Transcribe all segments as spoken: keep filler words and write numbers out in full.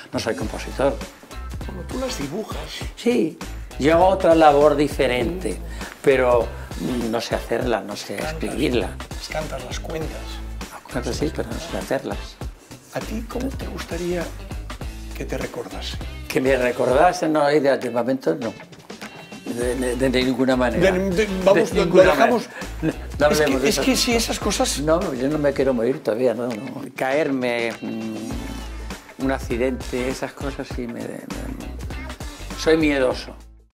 no soy compositor. Bueno, tú las dibujas. Sí, yo hago otra labor diferente, pero no sé hacerla, no sé Cantas, escribirla. Las cantas, las cuentas. Bueno, sí, pero no sé hacerlas. ¿A ti cómo te gustaría que te recordase? Que me recordase, no, de, de momento no. De, de, de ninguna manera. De, de, vamos, de lo dejamos. No, no es que, de es que si esas cosas. No, yo no me quiero morir todavía, no, no. Caerme, mmm, un accidente, esas cosas sí me, me. Soy miedoso.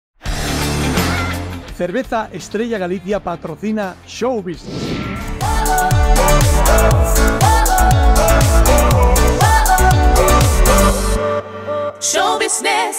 Cerveza Estrella Galicia patrocina Show Business. Show Business.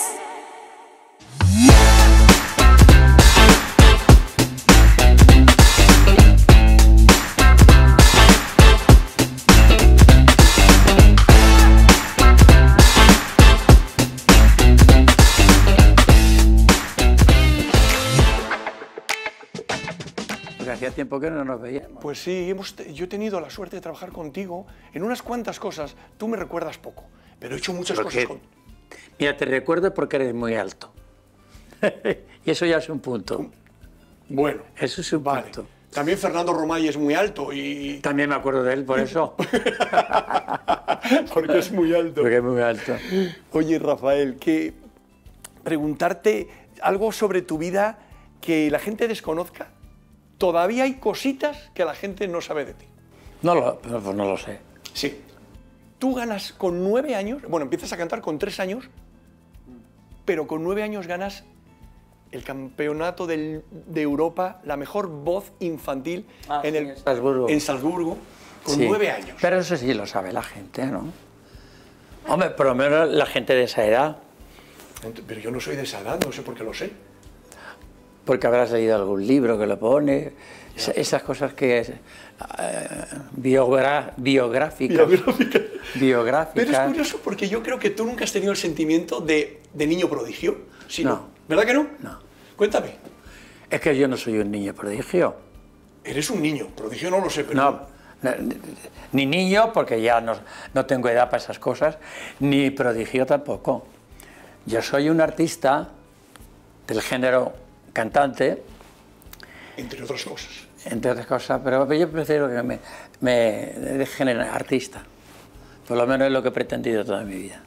Porque hacía tiempo que no nos veíamos. Pues sí, hemos, yo he tenido la suerte de trabajar contigo en unas cuantas cosas. Tú me recuerdas poco, pero he hecho muchas Porque, cosas con... Mira, te recuerdo porque eres muy alto. Y eso ya es un punto. Bueno, eso es un vale. punto. También Fernando Romay es muy alto y... También me acuerdo de él por eso. Porque es muy alto. Porque es muy alto. Oye, Rafael, que preguntarte algo sobre tu vida que la gente desconozca. Todavía hay cositas que la gente no sabe de ti. No lo, pues no lo sé. Sí. Tú ganas con nueve años, bueno, empiezas a cantar con tres años, pero con nueve años ganas el campeonato del, de Europa, la mejor voz infantil ah, en, sí, el, en Salzburgo. En Salzburgo, con sí, nueve años. Pero eso sí lo sabe la gente, ¿no? Hombre, por lo menos la gente de esa edad. Pero yo no soy de esa edad, no sé por qué lo sé. Porque habrás leído algún libro que lo pone, ya. Esas cosas que es, uh, biogra biográficas, biográficas. biográficas. Pero es curioso porque yo creo que tú nunca has tenido el sentimiento de, de niño prodigio, sino, no. ¿verdad que no? No. Cuéntame. Es que yo no soy un niño prodigio. Eres un niño, prodigio no lo sé, pero... No, no ni niño, porque ya no, no tengo edad para esas cosas, ni prodigio tampoco. Yo soy un artista del género cantante. Entre otras cosas. Entre otras cosas, pero yo prefiero que me, me dejen artista. Por lo menos es lo que he pretendido toda mi vida.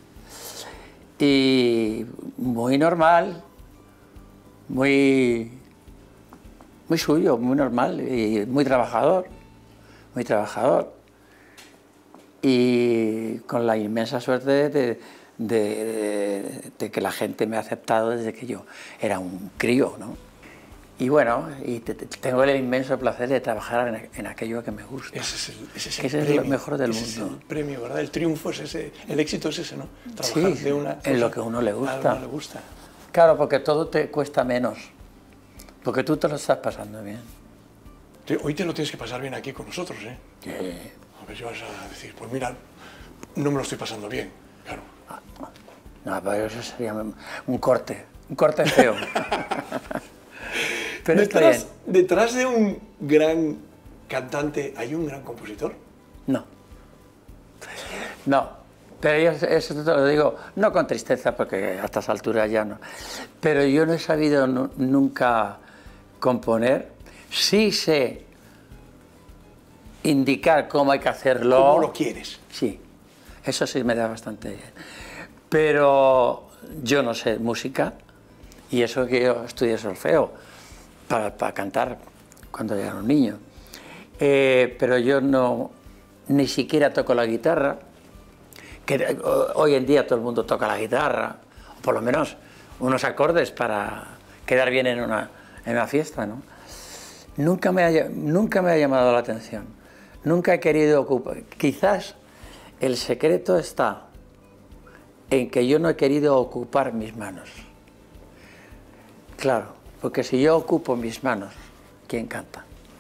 Y muy normal, muy, muy suyo, muy normal y muy trabajador, muy trabajador. Y con la inmensa suerte de, de, de, de que la gente me ha aceptado desde que yo era un crío, ¿no? Y bueno, y te, te, tengo el inmenso placer de trabajar en, en aquello que me gusta. Ese es, el, ese es, que el ese premio, es lo mejor del ese mundo. Es el premio, ¿verdad? El triunfo es ese, el éxito es ese, ¿no? Trabajar sí, de una cosa en lo que a uno le gusta. A uno le gusta. Claro, porque todo te cuesta menos. Porque tú te lo estás pasando bien. Hoy te lo tienes que pasar bien aquí con nosotros, ¿eh? Sí. A ver si vas a decir, pues mira, no me lo estoy pasando bien, claro. No, pero eso sería un corte, un corte feo. Pero detrás, está bien. Detrás de un gran cantante, ¿hay un gran compositor? No. No, pero yo eso te lo digo, no con tristeza, porque a estas alturas ya no. Pero yo no he sabido nunca componer. Sí sé indicar cómo hay que hacerlo. ¿Cómo lo quieres? Sí, eso sí me da bastante bien. Pero yo no sé música, y eso que yo estudié solfeo para, para cantar cuando era un niño. Eh, pero yo no, ni siquiera toco la guitarra, que hoy en día todo el mundo toca la guitarra, o por lo menos unos acordes para quedar bien en una, en una fiesta, ¿no? Nunca me, ha, nunca me ha llamado la atención, nunca he querido ocupar. Quizás el secreto está en que yo no he querido ocupar mis manos. Claro, porque si yo ocupo mis manos, ¿quién canta?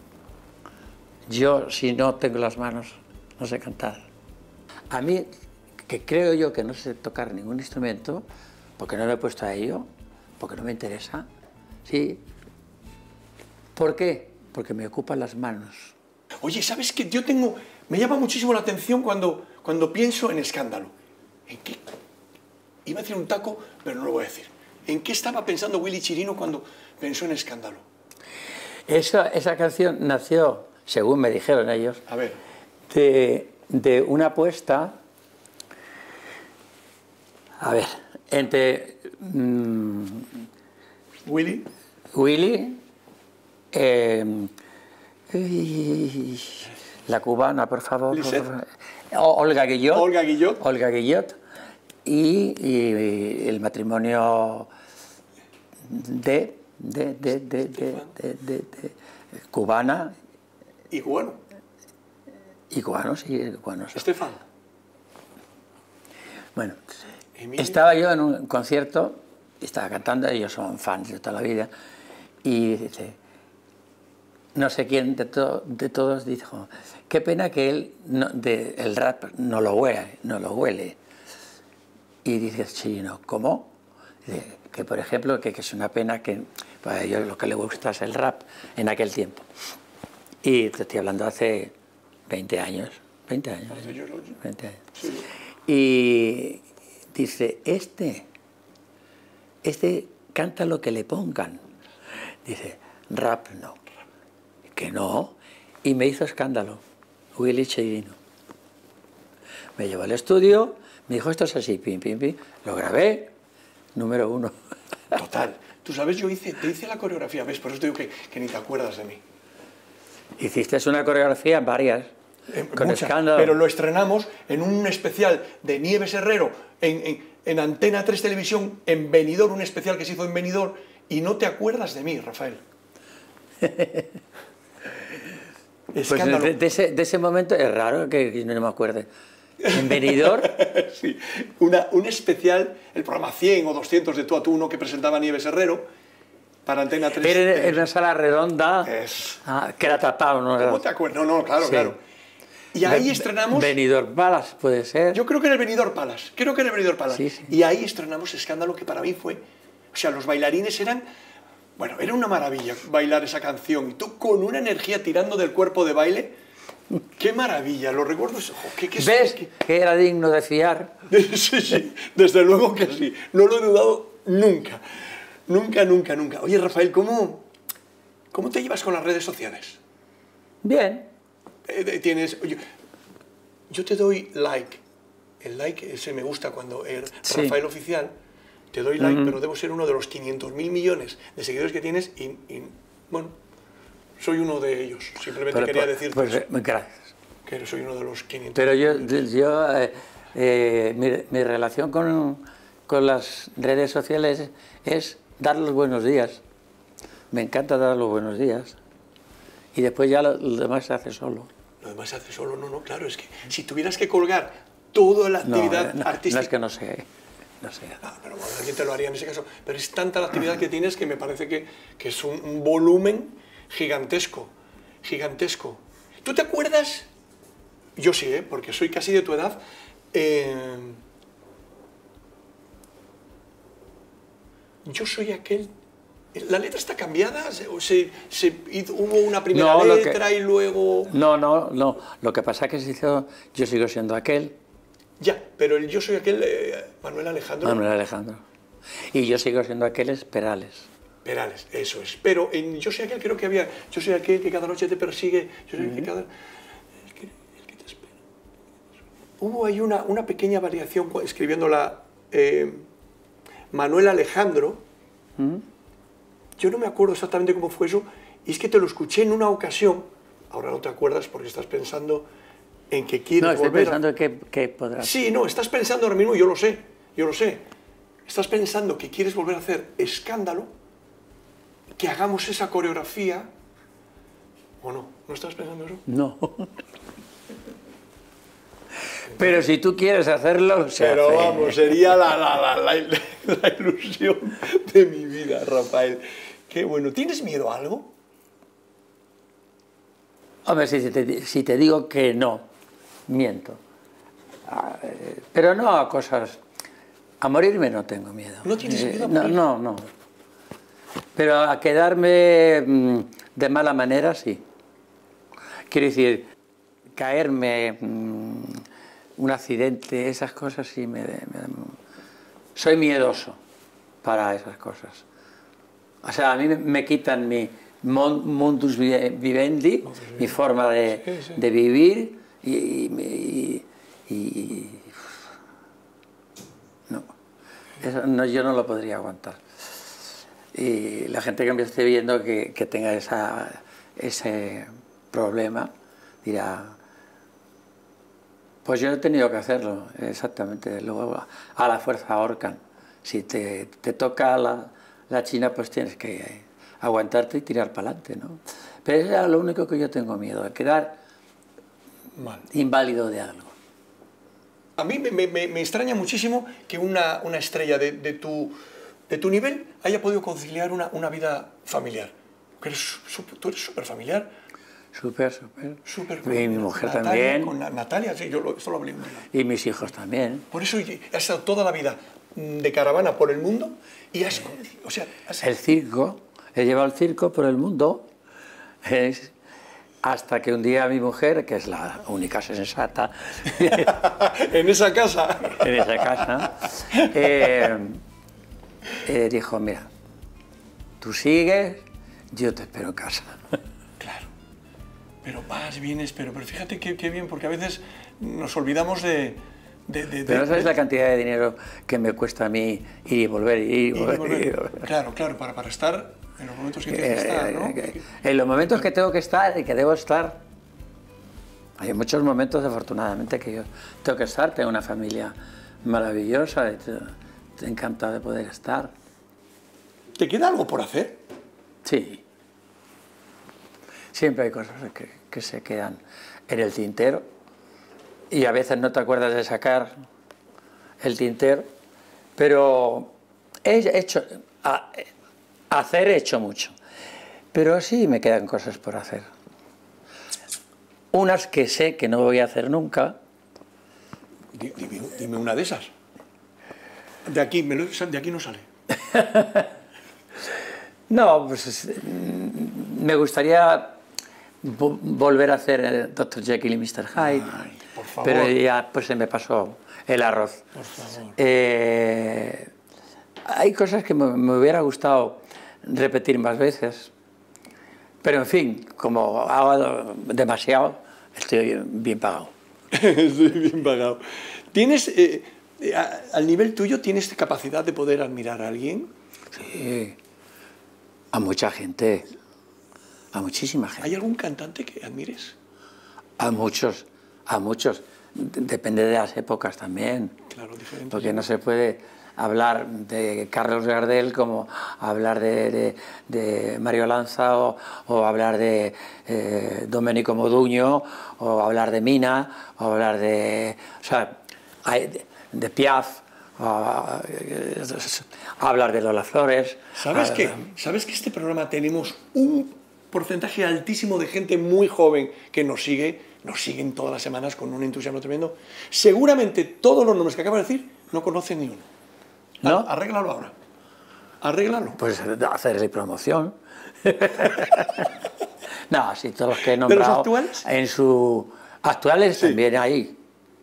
Yo, si no tengo las manos, no sé cantar. A mí, que creo yo que no sé tocar ningún instrumento, porque no me he puesto a ello, porque no me interesa, ¿sí? ¿Por qué? Porque me ocupan las manos. Oye, ¿sabes qué? Yo tengo... Me llama muchísimo la atención cuando, cuando pienso en Escándalo. ¿En qué, Iba a decir un taco, pero no lo voy a decir. ¿En qué estaba pensando Willy Chirino cuando pensó en Escándalo? Esa, esa canción nació, según me dijeron ellos, A ver. de, de una apuesta, a ver, entre mmm, Willy. Willy, eh, y la cubana, por favor, por favor. Olga Guillot, Olga Guillot. Olga Guillot y, y el matrimonio de, de, de, de, de, de, de, de cubana Y cubano. y cubanos y cubanos. Estefan. Bueno, Emilio. estaba yo en un concierto, estaba cantando, ellos son fans de toda la vida, y dice, no sé quién de, to, de todos dijo, qué pena que él no, de, el rap no lo huele, no lo huele. Y dice Chirino, ¿cómo? Dice, que por ejemplo, que, que es una pena que para ellos lo que le gusta es el rap en aquel tiempo. Y te estoy hablando hace veinte años, veinte años, veinte años. Sí. Y dice, este, este canta lo que le pongan. Dice, rap no, que no. Y me hizo escándalo, Willy Chirino. Me llevó al estudio, me dijo, esto es así, pim, pim, pim. Lo grabé, número uno. Total. Tú sabes, yo hice, te hice la coreografía, ¿ves? Por eso te digo que, que ni te acuerdas de mí. Hiciste una coreografía, varias, Eh, con muchas, escándalo. pero lo estrenamos en un especial de Nieves Herrero, en, en, en Antena tres Televisión, en Benidorm, un especial que se hizo en Benidorm, y no te acuerdas de mí, Rafael. Pues Escándalo. de, de, ese, de ese momento es raro que no me acuerde. En Benidorm, Sí, una, un especial, el programa cien o doscientos de tú a tú, uno que presentaba Nieves Herrero, para Antena tres. era en una sala redonda, Es- ah, que era tapado, ¿no? ¿Cómo te acuerdas? No, no, claro, Sí. claro. Y ahí Be- estrenamos... Benidorm Palace, puede ser. Yo creo que en el Benidorm Palace, creo que en el Benidorm Palace. Sí, sí. Y ahí estrenamos Escándalo, que para mí fue... O sea, los bailarines eran... Bueno, era una maravilla bailar esa canción. Y tú con una energía tirando del cuerpo de baile. ¡Qué maravilla! Los recuerdos... ojo, ¿qué, qué, ¿Ves qué- que era digno de fiar? Sí, sí, desde luego que sí. No lo he dudado nunca. Nunca, nunca, nunca. Oye, Rafael, ¿cómo, cómo te llevas con las redes sociales? Bien. Eh, tienes... Yo, yo te doy like. El like, ese me gusta cuando es Sí. Rafael Oficial. Te doy like, pero debo ser uno de los quinientos mil millones de seguidores que tienes y, y, bueno, soy uno de ellos. Simplemente Pero, quería pues, decirte pues, eso, gracias. que soy uno de los quinientos. Pero yo, yo eh, eh, mi, mi relación con, con las redes sociales es dar los buenos días. Me encanta dar los buenos días. Y después ya lo, lo demás se hace solo. Lo demás se hace solo, no, no, claro, es que si tuvieras que colgar toda la No, actividad eh, no, artística... no es que no sé. No sé. Ah, pero bueno, alguien te lo haría en ese caso. Pero es tanta la actividad que tienes que me parece que, que es un, un volumen gigantesco, gigantesco. ¿Tú te acuerdas? Yo sí, ¿eh? Porque soy casi de tu edad. Eh, yo soy aquel... ¿La letra está cambiada? ¿Se, se, se hizo- hubo una primera No, lo que- letra y luego...? No, no, no. Lo que pasa es que se hizo, yo sigo siendo aquel, Ya, pero el yo soy aquel, eh, Manuel Alejandro Manuel Alejandro. Y yo sigo siendo aquel Perales. Perales, eso es. Pero en yo soy aquel creo que había, yo soy aquel que cada noche te persigue, yo soy el que cada... El que, el que te espera. Hubo ahí una, una pequeña variación cu- escribiéndola eh, Manuel Alejandro. Yo no me acuerdo exactamente cómo fue eso, y es que te lo escuché en una ocasión, ahora no te acuerdas porque estás pensando en que quieres No, estoy volver a- pensando que, que podrá. Sí, no, estás pensando ahora mismo, yo lo sé, yo lo sé. Estás pensando que quieres volver a hacer Escándalo, que hagamos esa coreografía, ¿o no? ¿No estás pensando eso? No. Pero si tú quieres hacerlo, se Pero hace. vamos, sería la, la, la, la, la ilusión de mi vida, Rafael. Qué bueno. ¿Tienes miedo a algo? Hombre, si te, si te digo que no, miento. Ah, eh, Pero no a cosas... A morirme no tengo miedo. ¿No tienes Eh, miedo a no, morir? no, no. Pero a quedarme mm, de mala manera, sí. Quiero decir, caerme, mm, un accidente, esas cosas sí me, me dan soy miedoso para esas cosas. O sea, a mí me quitan mi mundus vivendi, mi forma de, sí, sí. de vivir y, y, y, y no. Eso no, yo no lo podría aguantar. Y la gente que me esté viendo que, que tenga esa, ese problema dirá, pues yo he tenido que hacerlo, exactamente. Luego a la fuerza ahorcan. Si te, te toca la, la china, pues tienes que aguantarte y tirar para adelante, ¿no? Pero eso es lo único que yo tengo miedo, de quedar mal, inválido de algo. A mí me, me, me extraña muchísimo que una, una estrella de, de, tu, de tu nivel haya podido conciliar una, una vida familiar. Eres, tú eres súper familiar. Súper, súper. Súper. Y mi mujer Natalia, también. Con Natalia, sí, yo lo, esto lo hablé un día. Y mis hijos también. Por eso has estado toda la vida de caravana por el mundo y has... O sea, has... El circo, he llevado el circo por el mundo, es, hasta que un día mi mujer, que es la única sensata... en esa casa. en esa casa, eh, eh, dijo, mira, tú sigues, yo te espero en casa. Claro, pero vas, vienes, pero, pero fíjate qué, qué bien, porque a veces nos olvidamos de... De, de, Pero no sabes de, la cantidad de dinero que me cuesta a mí ir y volver, ir y volver. Y volver. Ir y volver. Claro, claro, para, para estar en los momentos que tienes que estar, ¿no? Eh, en los momentos que tengo que estar y que debo estar. Hay muchos momentos, afortunadamente, que yo tengo que estar. Tengo una familia maravillosa, estoy encantado de poder estar. ¿Te queda algo por hacer? Sí. Siempre hay cosas que, que se quedan en el tintero. Y a veces no te acuerdas de sacar el tintero, pero he hecho, a, hacer he hecho mucho, pero sí me quedan cosas por hacer. Unas que sé que no voy a hacer nunca. Dime, dime una de esas. De aquí, de aquí no sale. No, pues me gustaría volver a hacer doctor Jekyll y mister Hyde. Ay, por favor. Pero ya pues se me pasó el arroz. Por favor. Eh, hay cosas que me, me hubiera gustado repetir más veces, pero en fin, como hago demasiado, estoy bien pagado. Estoy bien pagado. ¿Tienes, eh, a, al nivel tuyo, tienes capacidad de poder admirar a alguien? Sí, a mucha gente, a muchísima gente. ¿Hay algún cantante que admires? A muchos, a muchos. Depende de las épocas también. Claro, diferente. Porque no se puede hablar de Carlos Gardel como hablar de, de, de Mario Lanza o, o hablar de eh, Domenico Modugno o hablar de Mina o hablar de, o sea, de, de Piaf, o, eh, hablar de Lola Flores. ¿Sabes qué? ¿Sabes que este programa tenemos un porcentaje altísimo de gente muy joven que nos sigue, nos siguen todas las semanas con un entusiasmo tremendo? Seguramente todos los nombres que acabo de decir no conocen ni uno. ¿No? Arréglalo ahora. Arréglalo. Pues hacerle promoción. No, sí, todos los que he nombrado. ¿De los actuales? En su... Actuales sí. También hay.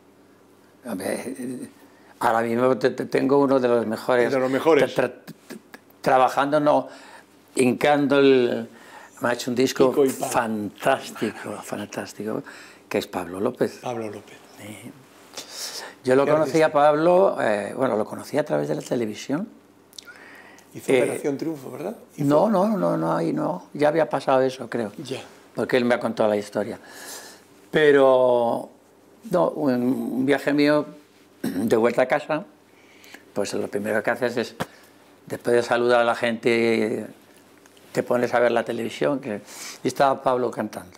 Ahora mismo te, te tengo uno de los mejores. De los mejores. Tra, tra, trabajando, no, hincando el... Me ha hecho un disco fantástico, fantástico, que es Pablo López. Pablo López. Sí. Yo lo conocí a Pablo, eh, bueno, lo conocí a través de la televisión. Hizo eh, Operación Triunfo, ¿verdad? Hizo... No, no, no, no, ahí no. Ya había pasado eso, creo. Ya. Porque él me ha contado la historia. Pero, no, un viaje mío de vuelta a casa, pues lo primero que haces es, después de saludar a la gente, te pones a ver la televisión, que y estaba Pablo cantando.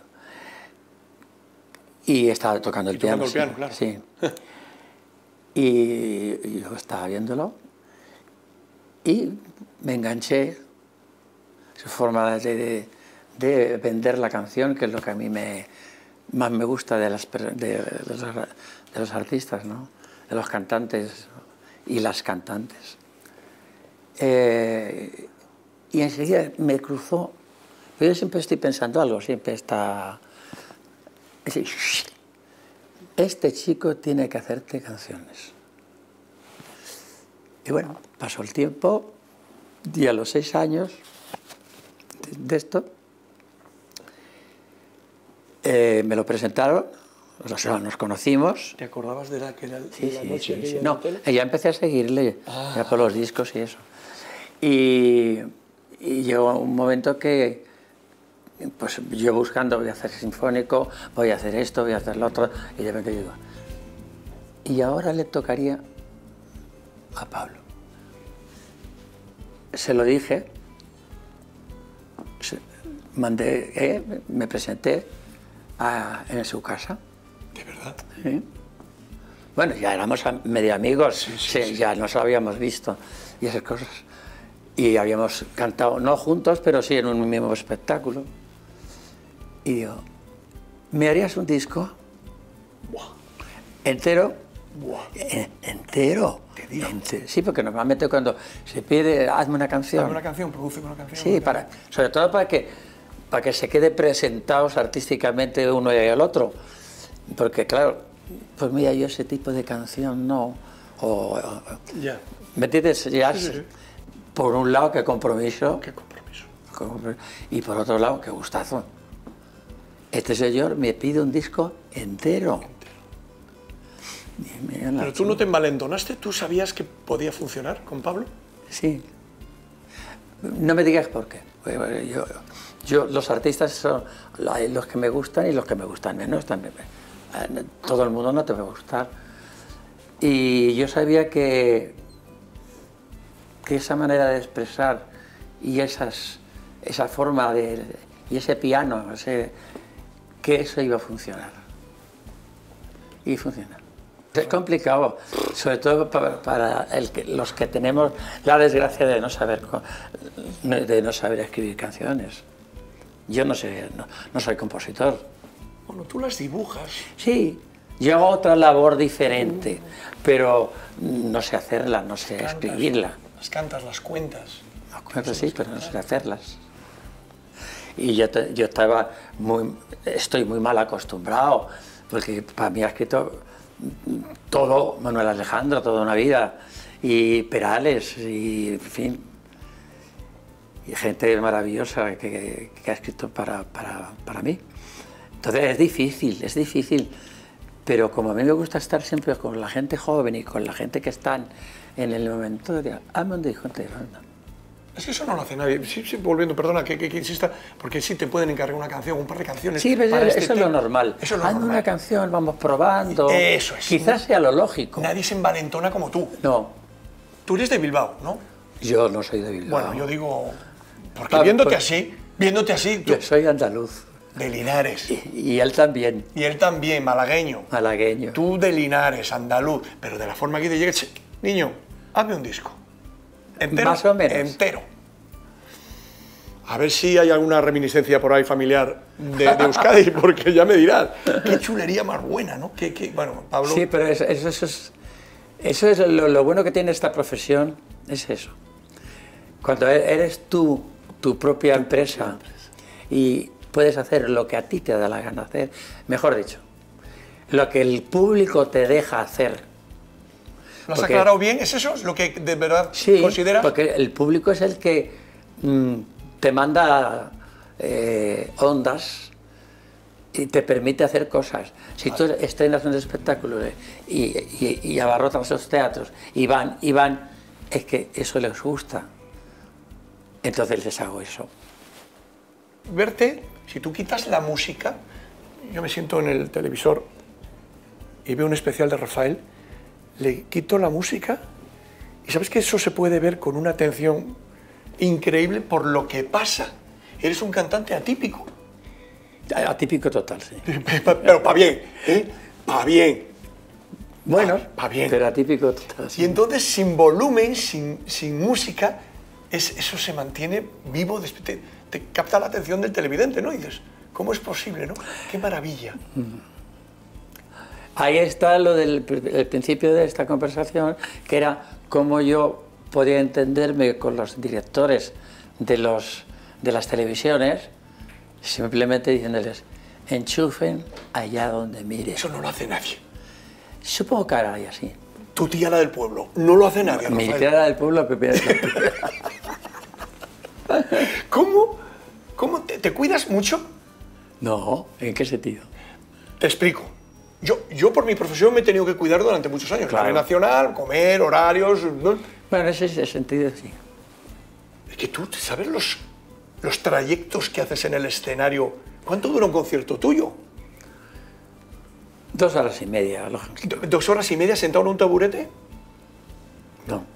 Y estaba tocando el y piano. Tocando el piano, sí, claro. Sí. Y, y yo estaba viéndolo y me enganché, su forma de, de, de vender la canción, que es lo que a mí me, más me gusta de, las, de, de, los, de los artistas, ¿no? De los cantantes y las cantantes. Eh, y enseguida me cruzó, pero yo siempre estoy pensando algo, siempre está... Este chico tiene que hacerte canciones. Y bueno, pasó el tiempo y a los seis años de, de esto eh, me lo presentaron, o sea, nos conocimos. ¿Te acordabas de la, que la, Sí, de la sí, noche sí, aquella sí. en No, el hotel? ya empecé a seguirle, Ah. ya por los discos y eso. Y, y llegó un momento que, pues yo buscando, voy a hacer sinfónico, voy a hacer esto, voy a hacer lo otro, y de repente digo, y ahora le tocaría a Pablo. Se lo dije, se- mandé, eh, me presenté a- en su casa. ¿De verdad? ¿Sí? Bueno, ya éramos am- medio amigos, Sí, sí, sí, sí. ya nos habíamos visto y esas cosas. Y habíamos cantado, no juntos, pero sí en un mismo espectáculo. Y digo, ¿me harías un disco? Buah, ¿Entero? buah. En- ¿Entero? Te digo. Ente- Sí, porque normalmente cuando se pide, hazme una canción. Dame una canción, produce una canción. Sí, para, sobre todo para que, para que se quede presentados artísticamente uno y el otro. Porque claro, pues mira, yo ese tipo de canción no. O, o- Ya. ¿Me entiendes? Ya, Sí, sí, sí. por un lado, qué compromiso, Qué compromiso. y por otro lado, qué gustazo. Este señor me pide un disco entero. Y mira la Pero tú no te envalentonaste, ¿tú sabías que podía funcionar con Pablo? Sí. No me digas por qué. Yo, yo, los artistas son hay los que me gustan y los que me gustan menos también. Todo el mundo no te va a gustar. Y yo sabía que, que esa manera de expresar y esas, esa forma de, y ese piano, ese, que eso iba a funcionar. Y funciona. Es complicado, sobre todo para, para el que, los que tenemos la desgracia de no saber co- de no saber escribir canciones. Yo no sé, no, no soy compositor. Bueno, tú las dibujas. Sí, yo hago otra labor diferente, pero no sé hacerla, no sé cantas, escribirla. Las cantas, las cuentas. Bueno, sí, pero no sé hacerlas. Y yo, te- yo estaba muy, estoy muy mal acostumbrado, porque para mí ha escrito todo Manuel Alejandro, toda una vida, y Perales, y en fin, y gente maravillosa que, que ha escrito para, para, para mí. Entonces es difícil, es difícil, pero como a mí me gusta estar siempre con la gente joven y con la gente que están en el momento de, hazme un disco entero, anda. Es que eso no lo hace nadie. Sí, sí, volviendo, perdona que, que, que insista, porque sí te pueden encargar una canción, un par de canciones. Sí, pero para eso, este eso es lo tema. normal. Eso es lo Hazme normal. una canción, vamos probando. Eso es. Quizás sea lo lógico. Nadie se envalentona como tú. No, Tú eres de Bilbao, ¿no? yo no soy de Bilbao. Bueno, yo digo... Porque Pablo, viéndote pues- así, viéndote así, tú, Yo soy andaluz. de Linares. Y, y él también, Y él también, malagueño. malagueño. Tú de Linares, andaluz. Pero de la forma que te llegues, "Che, niño, hazme un disco. Entero. Más o menos. Entero. A ver si hay alguna reminiscencia por ahí familiar de, de Euskadi, porque ya me dirás. Qué chulería más buena, ¿no? Qué, qué- bueno, Pablo... Sí, pero eso, eso, eso es, eso es lo, lo bueno que tiene esta profesión, es eso. Cuando e- eres tú, tu propia empresa, y puedes hacer lo que a ti te da la gana hacer, mejor dicho, lo que el público te deja hacer. ¿Lo has porque- aclarado bien? ¿Es eso? ¿Es lo que de verdad Sí, consideras? porque el público es el que mm, te manda eh, ondas y te permite hacer cosas. Si tú estrenas un espectáculo eh, y, y, y abarrotas los teatros y van, y van, es que eso les gusta. Entonces les hago eso. Verte, si tú quitas la música, yo me siento en el televisor y veo un especial de Rafael, le quito la música y sabes que eso se puede ver con una atención increíble por lo que pasa. Eres un cantante atípico, Atípico total, sí. pero para bien, ¿eh? Para bien. Bueno, va bien. pero atípico total. sí. Y entonces sin volumen, sin, sin música, es, eso se mantiene vivo, des- te, te capta la atención del televidente, ¿no? Y dices, ¿cómo es posible, no? ¡Qué maravilla! Ahí está lo del pr- el principio de esta conversación, que era cómo yo podía entenderme con los directores de, los, de las televisiones, simplemente diciéndoles, enchufen allá donde miren. Eso no lo hace nadie. Supongo que ahora hay así. Tu tía la del pueblo. No lo hace nadie, Mi Rafael. tía era del pueblo, Pepe era del pueblo. ¿Cómo, cómo te, te cuidas mucho? No, ¿en qué sentido? Te explico. Yo, yo por mi profesión me he tenido que cuidar durante muchos años. Claro. Claro. Nacional, comer, horarios... ¿no? Bueno, en ese sentido sí. Es que tú sabes los, los trayectos que haces en el escenario. ¿Cuánto dura un concierto tuyo? Dos horas y media, lógicamente. Do- ¿Dos horas y media sentado en un taburete? No.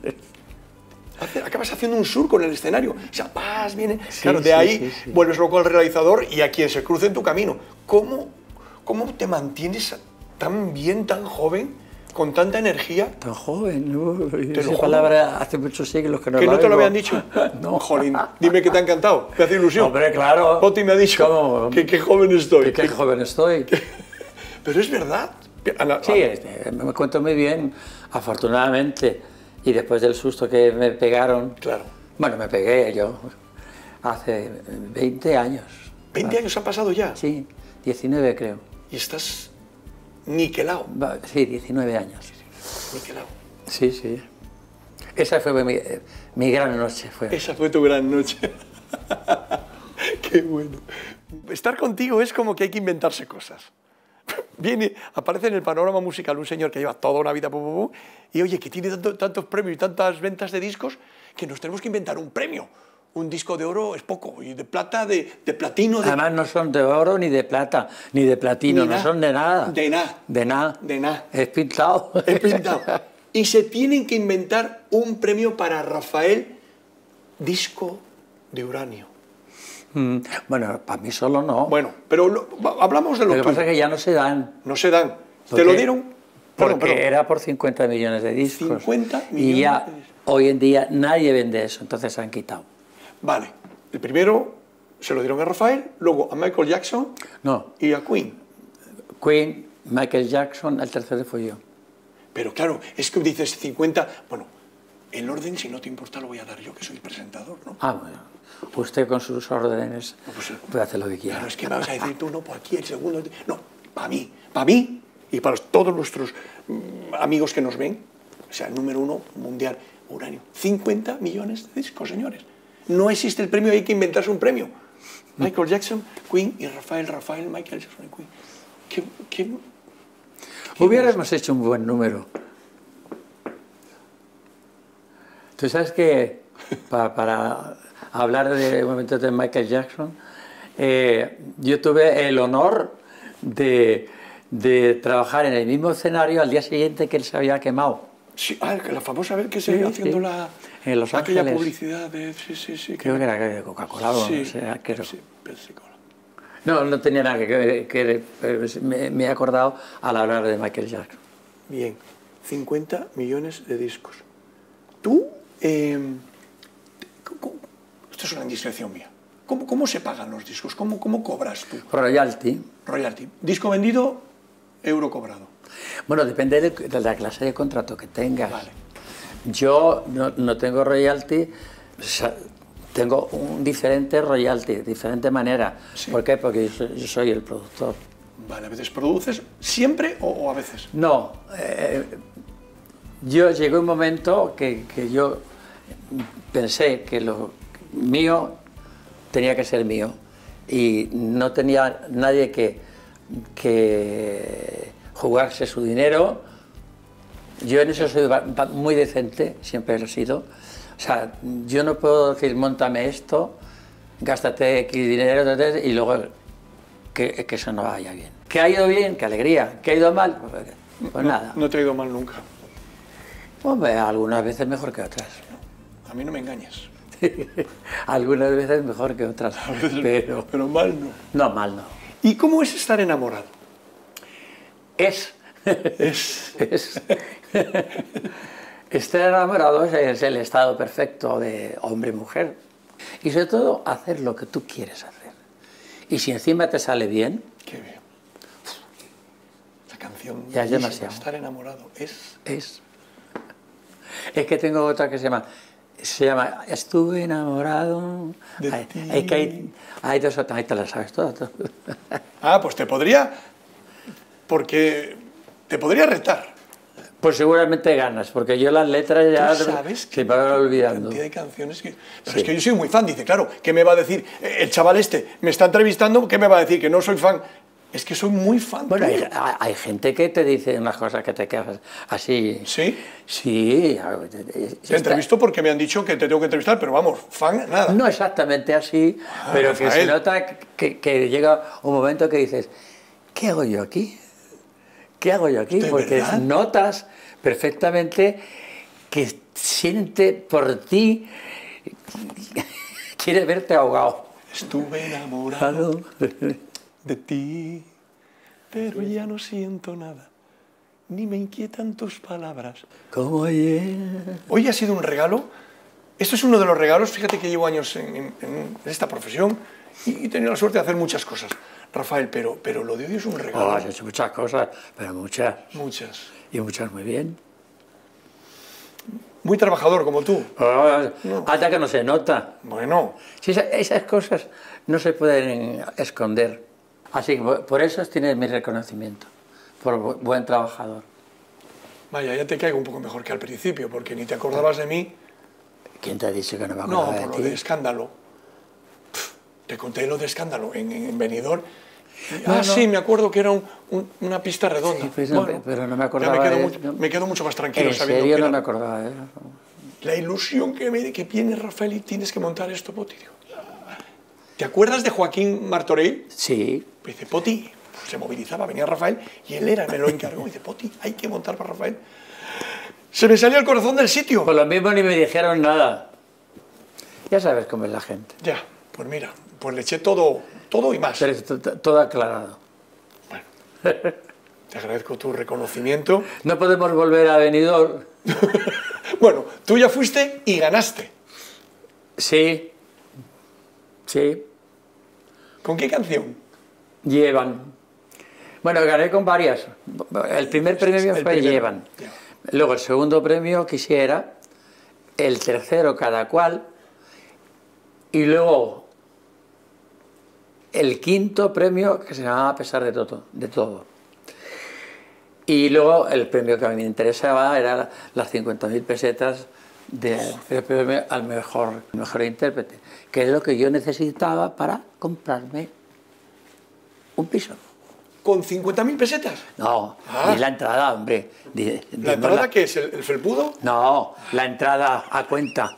Hace- Acabas haciendo un sur con el escenario. O sea, vas, viene... Sí, claro, de sí, ahí sí, sí. vuelves loco al realizador y a quien se cruce en tu camino. ¿Cómo, cómo te mantienes tan bien, tan joven, con tanta energía? Tan joven, ¿no? lo Esa juro. palabra hace muchos siglos que no ¿Que la no te lo oigo. habían dicho? No. Jolín, dime que te ha encantado, me hace ilusión. Hombre, claro. Poti me ha dicho ¿Cómo? que qué joven estoy. Que qué joven estoy. Pero es verdad. Ana- Sí, este, me cuento muy bien, afortunadamente. Y después del susto que me pegaron... Claro. Bueno, me pegué yo hace veinte años. veinte años han pasado ya Sí, diecinueve creo. y estás niquelado, Va- Sí, diecinueve años. niquelado. Sí, sí. Esa fue mi, mi gran noche. Fue. Esa fue tu gran noche. Qué bueno. Estar contigo es como que hay que inventarse cosas. Viene, aparece en el panorama musical un señor que lleva toda una vida, pum, pum, pum, y oye, que tiene tanto- tantos premios y tantas ventas de discos, que nos tenemos que inventar un premio. Un disco de oro es poco, y de plata, de, de platino, de... Además no son de oro, ni de plata, ni de platino, Ni no nada. son de nada. De nada. De nada. De nada. Es pintado. He pintado. Y se tienen que inventar un premio para Rafael Disco de Uranio. Mm, Bueno, para mí solo no. Bueno, pero lo- va- hablamos de lo, Lo que tuyo. pasa es que ya no se dan. No se dan. ¿Te Porque- lo dieron? Porque Perdón, perdón. era por cincuenta millones de discos. cincuenta Y millones ya de discos. hoy en día nadie vende eso, entonces se han quitado. Vale. El primero se lo dieron a Rafael, luego a Michael Jackson No, y a Queen. Queen, Michael Jackson, el tercero fui yo. Pero claro, es que dices cincuenta... Bueno, el orden, si no te importa, lo voy a dar yo, que soy presentador, ¿no? Ah, bueno. Usted con sus órdenes pues, eh, puede hacer lo que quiera. Claro, es que me vas a decir tú, no, pues aquí el segundo... No, para mí, para mí y para todos nuestros mm, amigos que nos ven, o sea, el número uno mundial, Uranio. cincuenta millones de discos, señores. No existe el premio, hay que inventarse un premio. Michael Jackson, Queen y Rafael, Rafael, Michael Jackson y Queen. ¿Qué, qué, qué Hubiéramos hecho un buen número. Tú sabes que para, para hablar de un momento de Michael Jackson, eh, yo tuve el honor de, de trabajar en el mismo escenario al día siguiente que él se había quemado. Sí, ah, la famosa vez que se Sí, iba haciendo sí. la, En Los aquella Ángeles. publicidad de... Sí, sí, sí. Creo que era de Coca-Cola o sí, no sé, creo. sí, Pepsi-Cola. No, no tenía nada que ver, que ver, pero me, me he acordado al hablar de Michael Jackson. Bien, cincuenta millones de discos. Tú, eh, ¿cómo- esto es una indiscreción mía. ¿Cómo, cómo se pagan los discos? ¿Cómo, cómo cobras tú? Royalty. Royalty. Disco vendido, euro cobrado. Bueno, depende de, de la clase de contrato que tengas. Vale. Yo no, no tengo royalty, o sea, tengo un diferente royalty, diferente manera. Sí. ¿Por qué? Porque yo soy, yo soy el productor. Vale, a veces produces, ¿siempre o, o a veces? No, eh, yo llegó un momento que, que yo pensé que lo mío tenía que ser mío y no tenía nadie que, que jugarse su dinero. Yo en eso soy ba- ba- muy decente, siempre lo he sido. O sea, yo no puedo decir, móntame esto, gástate X dinero, ta, ta, y luego que, que eso no vaya bien. ¿Que ha ido bien? ¡Qué alegría! ¿Que ha ido mal? Pues, pues nada. No te ha ido mal nunca. Hombre, algunas veces mejor que otras. A mí no me engañas. Algunas veces mejor que otras, pero Pero mal no. no, mal no. ¿Y cómo es estar enamorado? Es, Es... es. Estar enamorado es el estado perfecto de hombre-mujer. Y sobre todo, hacer lo que tú quieres hacer. Y si encima te sale bien, Qué bien. La canción Ya es bellísima, demasiado. Estar enamorado es... es. Es que tengo otra que se llama, se llama Estuve enamorado. De Hay, ti. hay que hay, hay dos otras, ahí te las sabes todas. tú. Ah, pues te podría... Porque te podría retar. Pues seguramente ganas, porque yo las letras ya ¿Tú sabes se me van olvidando. Cantidad de canciones que... Pero Sí. es que yo soy muy fan, dice, claro, ¿qué me va a decir? El chaval este me está entrevistando, ¿qué me va a decir? Que no soy fan. Es que soy muy fan. Bueno, hay, tuyo. hay- hay gente que te dice unas cosas que te quedas así. ¿Sí? Sí. Te está- entrevisto porque me han dicho que te tengo que entrevistar, pero vamos, fan, nada. No exactamente así, pero que se Rafael. nota que, que llega un momento que dices, ¿qué hago yo aquí? ¿Qué hago yo aquí? ¿De Porque verdad? notas perfectamente que siente por ti, quiere verte ahogado. Estuve enamorado Claro. de ti, pero ya no siento nada, ni me inquietan tus palabras. Como ayer. Hoy ha sido un regalo. Esto es uno de los regalos. Fíjate que llevo años en, en- en esta profesión y he tenido la suerte de hacer muchas cosas, Rafael, pero, pero lo de hoy es un regalo. Oh, has hecho muchas cosas, pero muchas. Muchas. Y muchas muy bien. Muy trabajador como tú. Oh, No. hasta que no se nota. Bueno, Si esa- esas cosas no se pueden esconder. Así que por- por eso tienes mi reconocimiento, por bu- buen trabajador. vaya, ya te caigo un poco mejor que al principio, porque ni te acordabas de mí. ¿Quién te ha dicho que no me No, acordaba por lo de de ti? escándalo. Pff, te conté lo de escándalo en, en, en Benidorm. Y- No, ah, no. sí, me acuerdo que era un- un- una pista redonda. Sí, pues no, pero no me acordaba Ya me quedo, de- mucho, no. me quedo mucho más tranquilo En sabiendo serio que no era me acordaba de eso. la ilusión que me que viene Rafael y tienes que montar esto, Poti. Digo, ¿te acuerdas de Joaquín Martorell? Sí, Dice, Poti, se movilizaba, venía Rafael y él era, me lo encargó. Dice, Poti, hay que montar para Rafael. Se me salía el corazón del sitio. por lo mismo ni me dijeron nada. Ya sabes cómo es la gente. Ya, pues mira, pues le eché todo, todo y más. Pero es to- to- todo aclarado. Te agradezco tu reconocimiento. No podemos volver a Benidorm. Bueno, tú ya fuiste y ganaste. Sí, sí, ¿Con qué canción? llevan. Bueno, gané con varias. El primer premio El fue primero. llevan. Llevan. Luego el segundo premio quisiera, el tercero cada cual, y luego el quinto premio que se llamaba A pesar de todo, de todo. Y luego el premio que a mí me interesaba era las cincuenta mil pesetas de del premio al mejor, mejor intérprete, que es lo que yo necesitaba para comprarme un piso. ¿Con cincuenta mil pesetas? No, Ah. ni la entrada, hombre. Di- ¿La dimos entrada la- qué es? ¿El, el felpudo? No, la entrada a cuenta.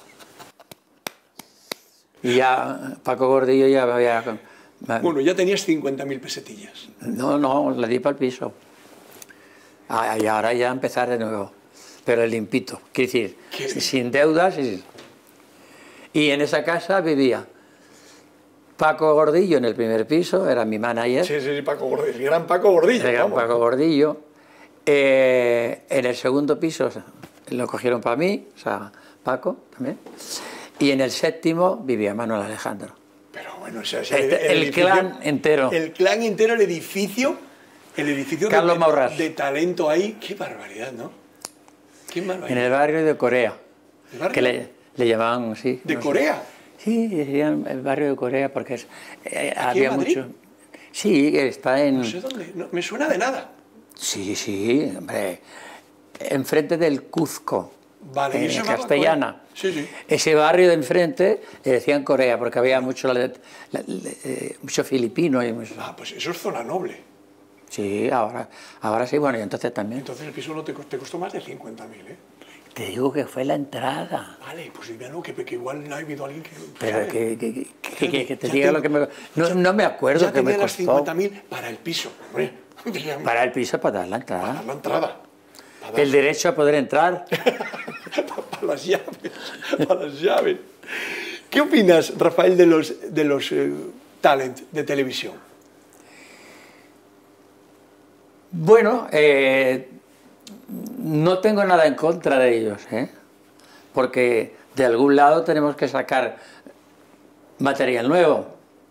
Y ya Paco Gordillo ya me había... me- Bueno, ya tenías cincuenta mil pesetillas. No, no, la di para el piso. Ah, y ahora ya empezar de nuevo. Pero limpito, quiero decir, Qué bien. sin deudas. Y, y en esa casa vivía Paco Gordillo en el primer piso, era mi manager. Sí, sí, sí, Paco Gordillo, el gran Paco Gordillo. El gran vamos. Paco Gordillo. Eh, en el segundo piso lo cogieron para mí, o sea, Paco también. Y en el séptimo vivía Manuel Alejandro. Pero bueno, o sea, o sea, Este, el edificio- clan entero. El clan entero, el edificio, el edificio de- Carlos de, Maurras. de talento ahí. Qué barbaridad, ¿no? Qué En barbaridad. el barrio de Corea. ¿El barrio? Que le, le llamaban así. ¿De no sé. Corea? Sí, decían el barrio de Corea porque es, eh, había en Madrid? mucho. Sí, está en. No sé dónde, no, me suena de nada. Sí, sí, hombre. Enfrente del Cuzco. Vale, ¿y en eso se llamaba Castellana. Corea? Sí, sí. Ese barrio de enfrente le decían Corea porque había mucho, la- la- le- eh, mucho filipino. Y mucho- Ah, pues eso es zona noble. Sí, ahora, ahora sí, bueno, y entonces también. Entonces el piso no te, co- te costó más de cincuenta mil, ¿eh? Te digo que fue la entrada. Vale, pues dime algo que, que igual ha habido alguien que... Pero ¿sabe? que, que, que- que- que- que te Ya diga tengo- lo que me... No, no me acuerdo Ya que me tenía las costó. cincuenta mil para el piso, hombre. Para Para el piso, para dar la entrada. la entrada. Para, dar- El derecho a poder entrar. para las llaves. Para las llaves. ¿Qué opinas, Rafael, de los, de los eh, talent de televisión? Bueno, eh, no tengo nada en contra de ellos, ¿eh? Porque de algún lado tenemos que sacar material nuevo.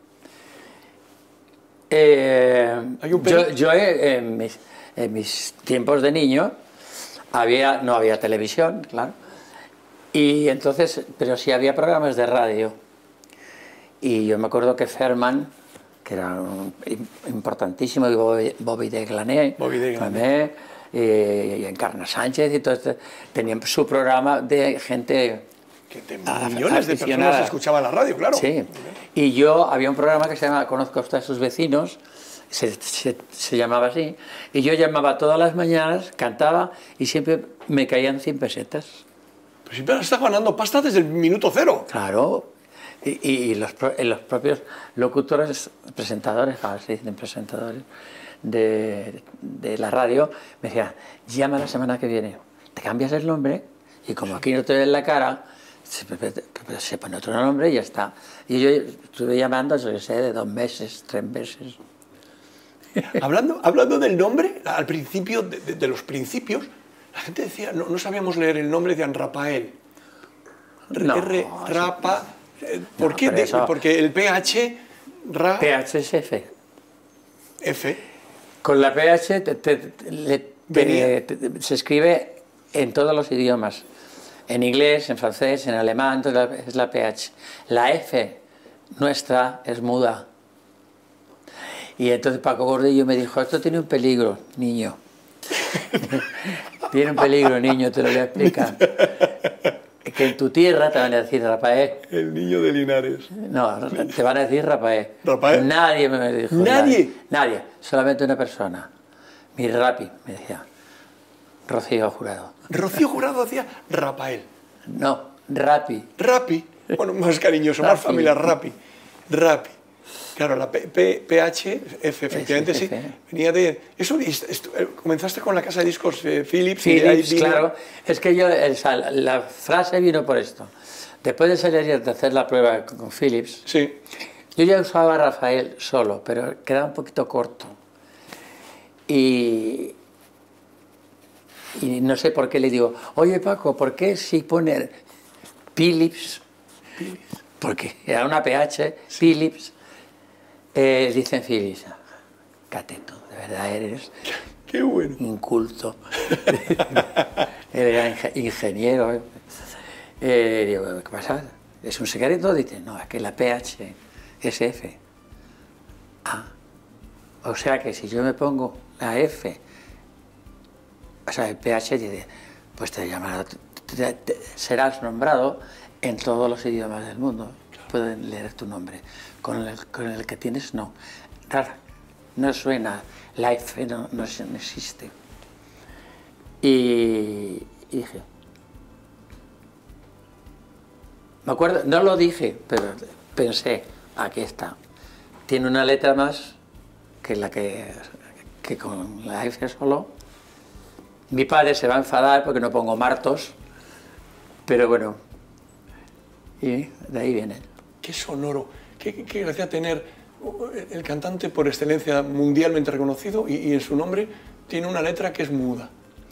Eh, Hay un yo peli- yo eh, en, mis, en mis tiempos de niño había, no había televisión, claro, y entonces, pero sí había programas de radio. Y yo me acuerdo que Ferman, que era un- im- importantísimo, y Bobby, Bobby de Glané, Bobby de Glané. Glané, eh, y Encarna Sánchez y todo esto, tenían su programa de gente... Que te, millones de personas escuchaban la radio, claro. Sí, y yo había un programa que se llama Conozco a sus vecinos, se, se, se llamaba así, y yo llamaba todas las mañanas, cantaba y siempre me caían cien pesetas. Pero siempre estás ganando pasta desde el minuto cero. Claro, y, y los, los propios locutores, presentadores, ahora se dicen presentadores de, de la radio, me decían, llama la semana que viene, te cambias el nombre y como aquí no te ven la cara, se, se pone otro nombre y ya está. Y yo estuve llamando, yo sé, de dos meses, tres meses. Hablando, hablando del nombre, al principio, de, de, de los principios, la gente decía, no, no sabíamos leer el nombre, decían Rafael. No, R, Rapa. ¿Por no, qué? De, eso, porque el P H, Ra... P H es F. F. Con la P H te, te, te, te, te, se escribe en todos los idiomas. En inglés, en francés, en alemán, es la P H. La F nuestra es muda. Y entonces Paco Gordillo me dijo, esto tiene un peligro, niño. Tiene un peligro, niño, te lo voy a explicar. Que en tu tierra te van a decir Rafael. El niño de Linares. No, te van a decir Rafael. ¿Rafael? Nadie me dijo. ¿Nadie? Nadie, nadie, solamente una persona. Mi Rapi, me decía. Rocío Jurado. Rocío Jurado decía Rafael. No, Rapi. Rapi. Bueno, más cariñoso, más familiar, Rapi. Rapi. Claro, la P, P, PH, F, efectivamente, es, sí. F. Venía de... Eso, comenzaste con la casa de discos eh, Philips. Philips, y claro. Es que yo, el, la frase vino por esto. Después de salir de hacer la prueba con Philips, sí. Yo ya usaba a Rafael solo, pero quedaba un poquito corto. Y, y no sé por qué le digo, oye Paco, ¿por qué si poner Philips? Philips. Porque era una P H, sí. Philips. Eh, dicen Philips, cateto, de verdad eres Qué bueno. inculto. Él era ingeniero. Eh, digo, ¿qué pasa? ¿Es un secreto? Dice, no, es que la P H es F. Ah, o sea que si yo me pongo la F, o sea, el P H dice, pues te llamará, te, te, serás nombrado en todos los idiomas del mundo. Pueden leer tu nombre. Con el, con el que tienes, no. No suena, la F no, no, no existe. Y, y dije, me acuerdo, no lo dije, pero pensé, aquí está. Tiene una letra más que la que, que con la F solo. Mi padre se va a enfadar porque no pongo Martos, pero bueno, y de ahí viene. Qué sonoro, qué, qué gracia tener el cantante por excelencia mundialmente reconocido y, y en su nombre tiene una letra que es muda.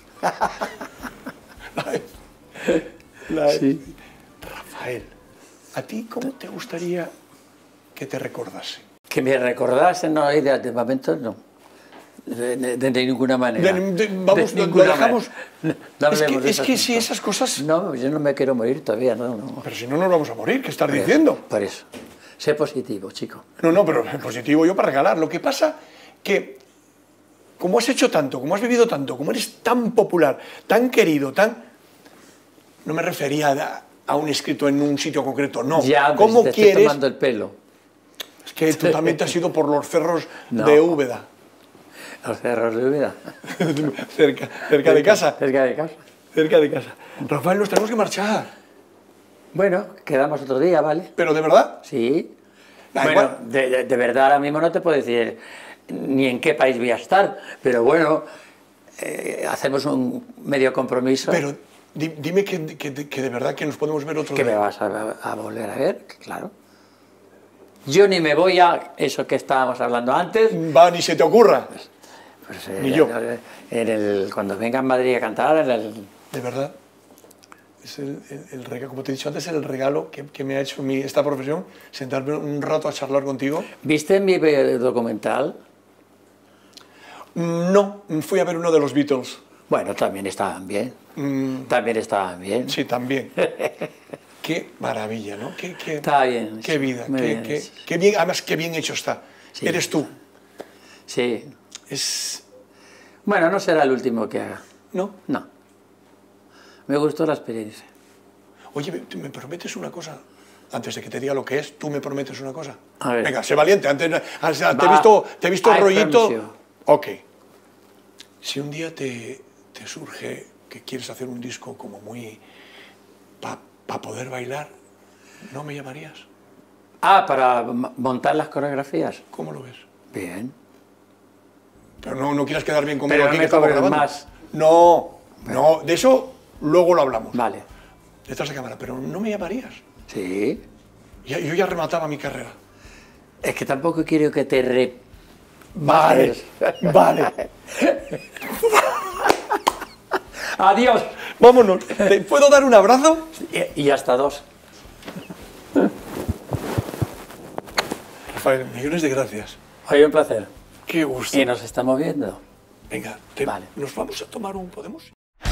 La F. La F. Sí. Rafael, ¿a ti cómo te gustaría que te recordase? Que me recordase, no, de, de momento no. De, de, de ninguna manera. De, de, vamos, de lo dejamos. No, no es que, de es que si esas cosas... No, yo no me quiero morir todavía, no, no. Pero si no nos vamos a morir, ¿qué estás por diciendo? Eso, por eso. Sé positivo, chico. No, no, pero positivo yo para regalar. Lo que pasa que, como has hecho tanto, como has vivido tanto, como eres tan popular, tan querido, tan... No me refería a, a un escrito en un sitio concreto, no. Ya, ¿cómo te quieres? Estoy tomando el pelo. Es que tú también te has ido por los cerros no. de Úbeda. Los cerros de Úbeda. cerca, cerca de casa. Cerca de casa. Cerca de casa. Rafael, nos tenemos que marchar. Bueno, quedamos otro día, ¿vale? ¿Pero de verdad? Sí. Da bueno, igual. de, de, de verdad ahora mismo no te puedo decir ni en qué país voy a estar, pero bueno, eh, hacemos un medio compromiso. Pero di, dime que, que, que de verdad que nos podemos ver otro ¿Que día. me vas a, a volver a ver? Claro. Yo ni me voy a eso que estábamos hablando antes. Va, ni se te ocurra. Pues, pues, eh, ni yo. En el, cuando venga a Madrid a cantar, en el... De verdad. Es el, el, el regalo, como te he dicho antes, el regalo que, que me ha hecho mi, esta profesión, sentarme un rato a charlar contigo. ¿Viste mi documental? No, fui a ver uno de los Beatles. Bueno, también estaban bien. Mm. También estaban bien. Sí, también. Qué maravilla, ¿no? Qué, qué, está bien. Qué vida, qué, bien qué, qué bien, además qué bien hecho está. Sí. Eres tú. Sí. Es Bueno, no será el último que haga. ¿No? No. Me gustó la experiencia. Oye, ¿me, me prometes una cosa? Antes de que te diga lo que es, tú me prometes una cosa. A ver. Venga, sé valiente. Antes, o sea, te he Va. visto, te he visto I rollito. promise you. Ok. Si un día te, te surge que quieres hacer un disco como muy... para pa poder bailar, ¿no me llamarías? Ah, para m- montar las coreografías. ¿Cómo lo ves? Bien. Pero no, no quieras quedar bien conmigo Pero no aquí me que estamos cobres grabando. más. No, no, de eso luego lo hablamos. Vale. Detrás de cámara, pero no me llamarías. Sí. Ya, yo ya remataba mi carrera. Es que tampoco quiero que te re... Vale, vale. Adiós. Vámonos. ¿Te puedo dar un abrazo? Y, y hasta dos. Rafael, millones de gracias. Oye, un placer. Qué gusto. Y nos estamos viendo. Venga, te- Vale. nos vamos a tomar un... ¿Podemos?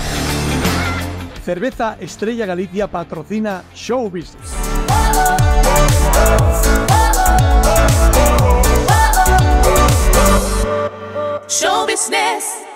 Cerveza Estrella Galicia patrocina Show Business. Show business.